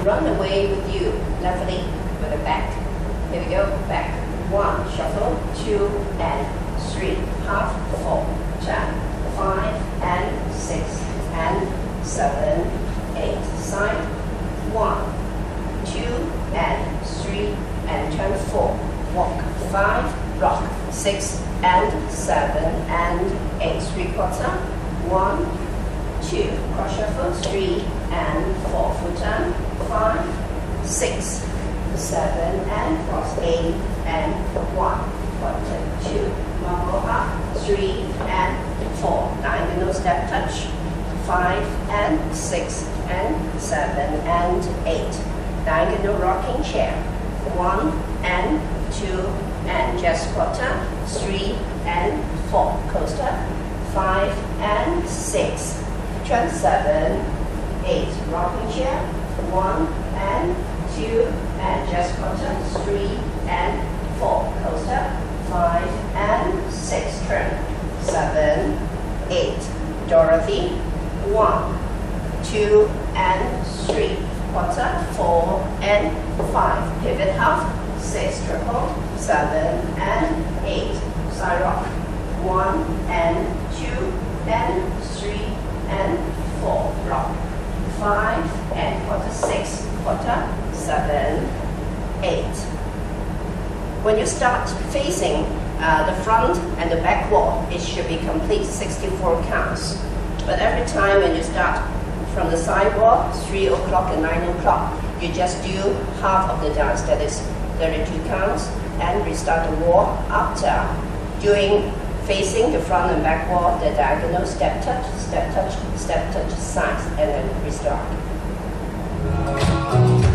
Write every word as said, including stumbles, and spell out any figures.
run away with you, levelly with the back. Here we go, back. One, shuffle, two, and three, half, four, turn, five, and six, and seven, eight, side, one, two, and three, and turn four, walk, five, rock, six, and seven, and eight, three quarter, one, two, cross shuffle, three, and four, full turn, five, six, seven, and cross, eight, and one, quarter, two, marble up, three, and four, diagonal step touch, five, and six, and seven, and eight, diagonal rocking chair, one, and two, and just quarter, three, and four, coaster, five, and six, turn seven, eight, rocking chair, one, and two, and just quarter, three, and four, coaster, five, and six, turn, seven, eight, Dorothy, one, two, and three, quarter, four, and five, pivot half, six, triple, seven, and eight, side rock, one, and two, and three, and four, rock, five, and quarter, six, quarter, seven, eight. When you start facing uh, the front and the back wall, it should be complete sixty-four counts. But every time when you start from the side wall, three o'clock and nine o'clock, you just do half of the dance, that is thirty-two counts, and restart the wall after doing facing the front and back wall, the diagonal step touch, step touch, step touch, sides, and then restart.